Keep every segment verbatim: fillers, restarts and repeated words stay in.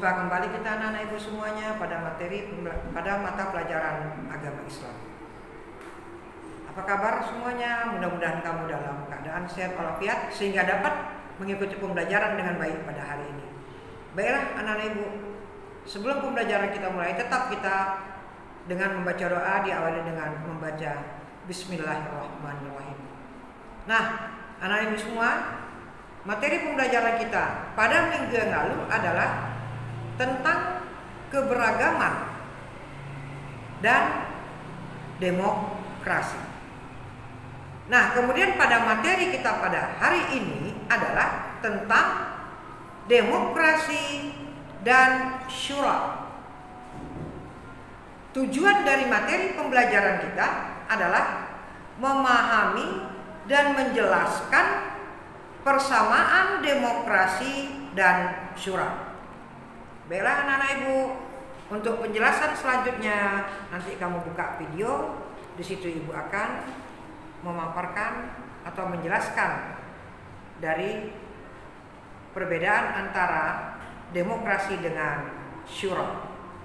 Berjumpa kembali kita anak-anak ibu semuanya pada materi pada mata pelajaran agama Islam. Apa kabar semuanya? Mudah-mudahan kamu dalam keadaan sehat walafiat sehingga dapat mengikuti pembelajaran dengan baik pada hari ini. Baiklah anak-anak ibu, sebelum pembelajaran kita mulai, tetap kita dengan membaca doa, diawali dengan membaca Bismillahirrahmanirrahim. Nah, anak ibu semua, materi pembelajaran kita pada minggu yang lalu adalah tentang keberagaman dan demokrasi. Nah, kemudian pada materi kita pada hari ini adalah tentang demokrasi dan syura. Tujuan dari materi pembelajaran kita adalah memahami dan menjelaskan persamaan demokrasi dan syura. Baiklah anak-anak ibu, untuk penjelasan selanjutnya nanti kamu buka video, di situ ibu akan memaparkan atau menjelaskan dari perbedaan antara demokrasi dengan syura.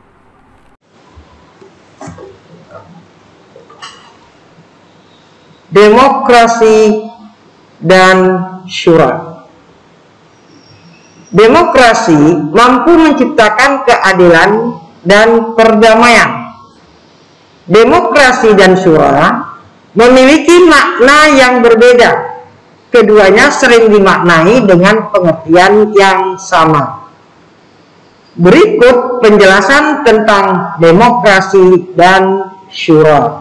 Demokrasi dan syura. Demokrasi mampu menciptakan keadilan dan perdamaian. Demokrasi dan syura memiliki makna yang berbeda. Keduanya sering dimaknai dengan pengertian yang sama. Berikut penjelasan tentang demokrasi dan syura.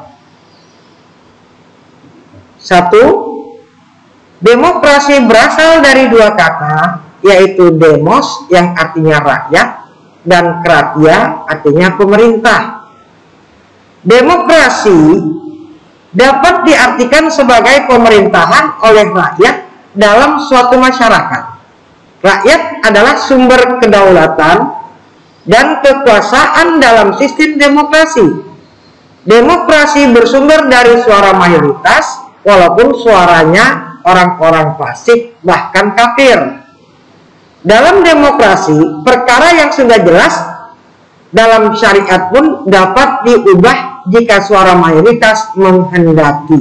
Satu, demokrasi berasal dari dua kata, yaitu demos yang artinya rakyat dan kratia artinya pemerintah. Demokrasi dapat diartikan sebagai pemerintahan oleh rakyat dalam suatu masyarakat. Rakyat adalah sumber kedaulatan dan kekuasaan dalam sistem demokrasi. Demokrasi bersumber dari suara mayoritas, walaupun suaranya orang-orang fasik bahkan kafir. Dalam demokrasi, perkara yang sudah jelas dalam syariat pun dapat diubah jika suara mayoritas menghendaki.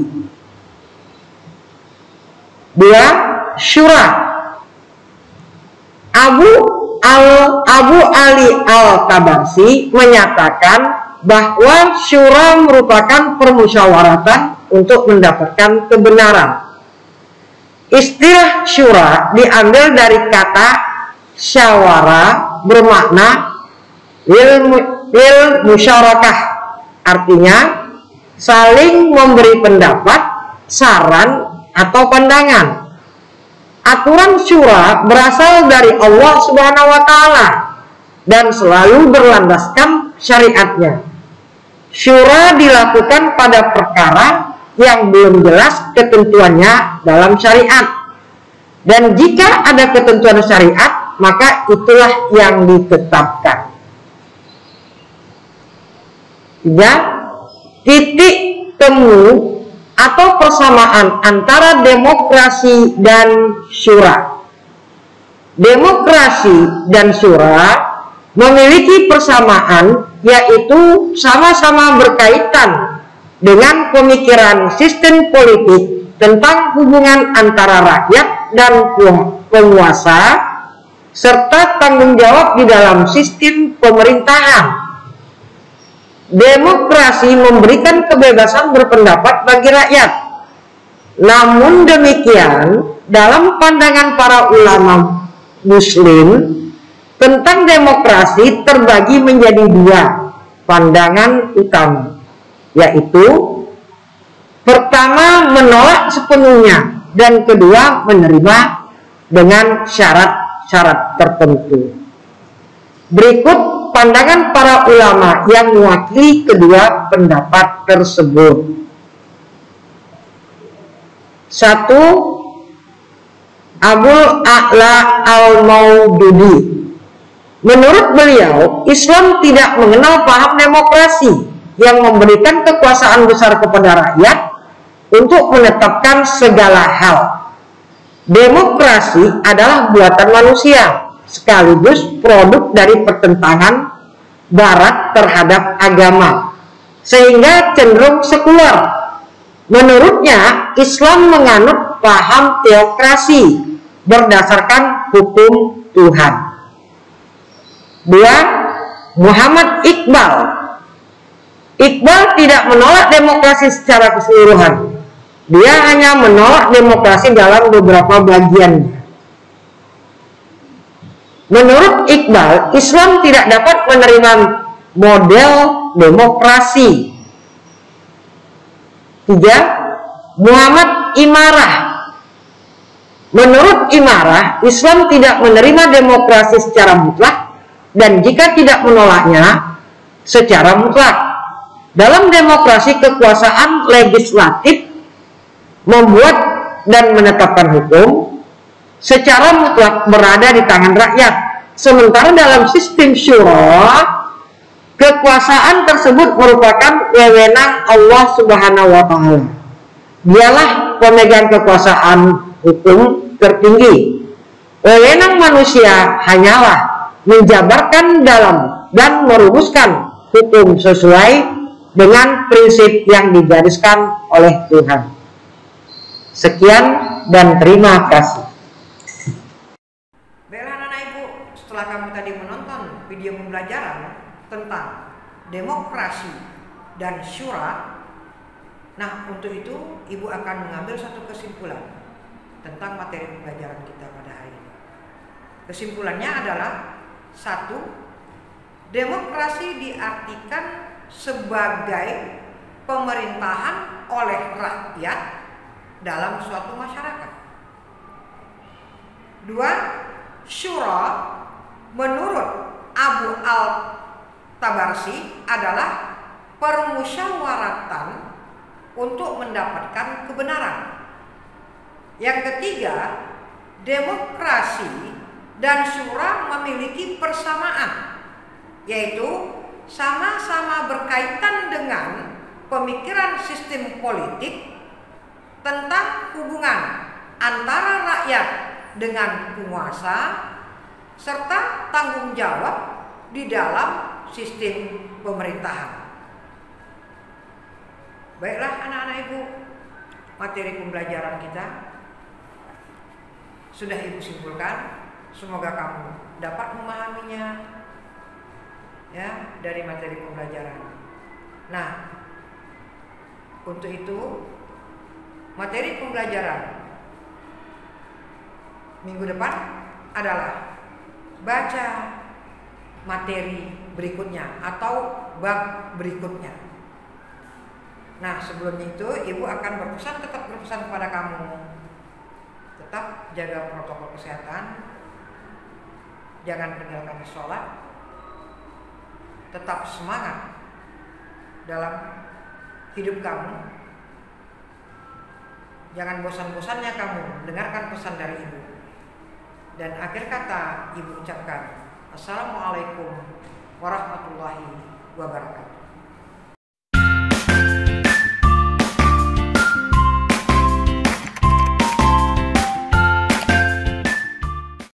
Dua, syura. Abu al Abu Ali Al-Tabarsi menyatakan bahwa syura merupakan permusyawaratan untuk mendapatkan kebenaran. Istilah syura diambil dari kata syawara bermakna lil, lil musyarakah, artinya saling memberi pendapat, saran, atau pandangan. Aturan syura berasal dari Allah Subhanahu wa Ta'ala dan selalu berlandaskan syariatnya. Syura dilakukan pada perkara yang belum jelas ketentuannya dalam syariat, dan jika ada ketentuan syariat maka itulah yang ditetapkan. Tiga, titik temu atau persamaan antara demokrasi dan syura. Demokrasi dan syura memiliki persamaan, yaitu sama-sama berkaitan dengan pemikiran sistem politik tentang hubungan antara rakyat dan penguasa serta tanggung jawab di dalam sistem pemerintahan. Demokrasi memberikan kebebasan berpendapat bagi rakyat. Namun demikian, dalam pandangan para ulama muslim tentang demokrasi terbagi menjadi dua pandangan utama, yaitu pertama menolak sepenuhnya dan kedua menerima dengan syarat-syarat tertentu. Berikut pandangan para ulama yang mewakili kedua pendapat tersebut. Satu, Abul A'la Al-Maududi. Menurut beliau, Islam tidak mengenal paham demokrasi yang memberikan kekuasaan besar kepada rakyat untuk menetapkan segala hal. Demokrasi adalah buatan manusia, sekaligus produk dari pertentangan Barat terhadap agama, sehingga cenderung sekuler. Menurutnya, Islam menganut paham teokrasi berdasarkan hukum Tuhan. Dua, Muhammad Iqbal. Iqbal tidak menolak demokrasi secara keseluruhan. Dia hanya menolak demokrasi dalam beberapa bagian. Menurut Iqbal, Islam tidak dapat menerima model demokrasi. Tiga, Muhammad Imarah. Menurut Imarah, Islam tidak menerima demokrasi secara mutlak dan jika tidak menolaknya secara mutlak. Dalam demokrasi, kekuasaan legislatif membuat dan menetapkan hukum secara mutlak berada di tangan rakyat. Sementara dalam sistem syura, kekuasaan tersebut merupakan wewenang Allah Subhanahu wa Ta'ala. Dialah pemegang kekuasaan hukum tertinggi. Wewenang manusia hanyalah menjabarkan dalam dan merumuskan hukum sesuai dengan prinsip yang digariskan oleh Tuhan. Sekian dan terima kasih. Baiklah anak-anak ibu, setelah kamu tadi menonton video pembelajaran tentang demokrasi dan syura, nah untuk itu ibu akan mengambil satu kesimpulan tentang materi pembelajaran kita pada hari ini. Kesimpulannya adalah satu, demokrasi diartikan sebagai pemerintahan oleh rakyat dalam suatu masyarakat. Dua, syura menurut Abu Al-Tabarsi adalah permusyawaratan untuk mendapatkan kebenaran. Yang ketiga, demokrasi dan syura memiliki persamaan, yaitu sama-sama berkaitan dengan pemikiran sistem politik tentang hubungan antara rakyat dengan penguasa serta tanggung jawab di dalam sistem pemerintahan. Baiklah anak-anak ibu, materi pembelajaran kita sudah ibu simpulkan. Semoga kamu dapat memahaminya ya dari materi pembelajaran. Nah, untuk itu materi pembelajaran minggu depan adalah baca materi berikutnya atau bab berikutnya. Nah, sebelumnya itu ibu akan berpesan, tetap berpesan kepada kamu, tetap jaga protokol kesehatan, jangan tinggalkan sholat, tetap semangat dalam hidup kamu, jangan bosan-bosannya kamu mendengarkan pesan dari ibu. Dan akhir kata ibu ucapkan, Assalamualaikum warahmatullahi wabarakatuh.